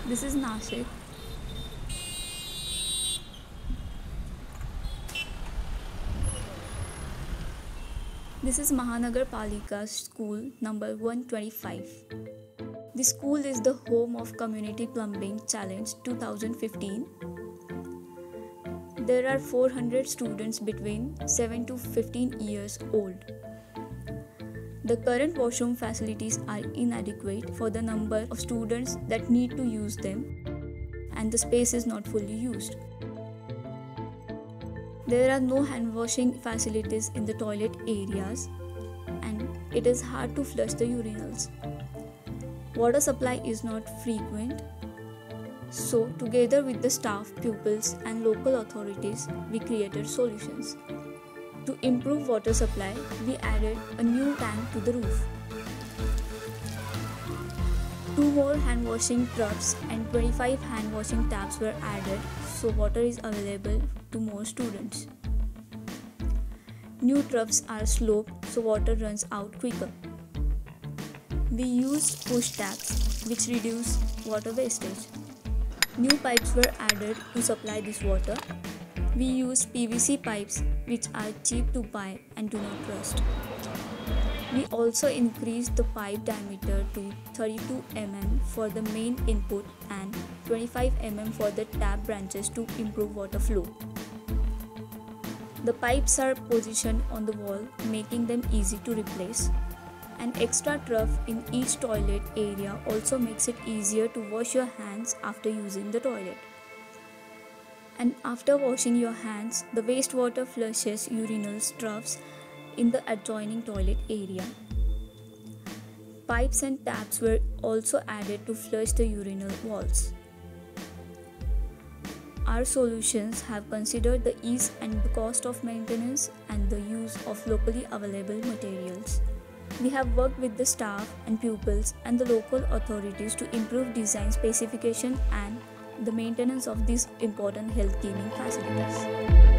This is Nashik. This is Maha Nagar Palika School number 125. The school is the home of Community Plumbing Challenge 2015. There are 400 students between 7 to 15 years old. The current washroom facilities are inadequate for the number of students that need to use them, and the space is not fully used. There are no hand washing facilities in the toilet areas, and it is hard to flush the urinals. Water supply is not frequent, so together with the staff, pupils and local authorities, we created solutions. To improve water supply, we added a new tank to the roof. 2 more hand washing troughs and 25 hand washing taps were added, so water is available to more students. New troughs are sloped, so water runs out quicker. We used push taps, which reduce water wastage. New pipes were added to supply this water. We used PVC pipes, which are cheap to buy and do not rust. We also increased the pipe diameter to 32 mm for the main input and 25 mm for the tap branches to improve water flow. The pipes are positioned on the wall, making them easy to replace. An extra trough in each toilet area also makes it easier to wash your hands after using the toilet. And after washing your hands, the wastewater flushes urinals troughs in the adjoining toilet area. Pipes and taps were also added to flush the urinal walls. Our solutions have considered the ease and the cost of maintenance and the use of locally available materials. We have worked with the staff and pupils and the local authorities to improve design specification and the maintenance of these important health giving facilities.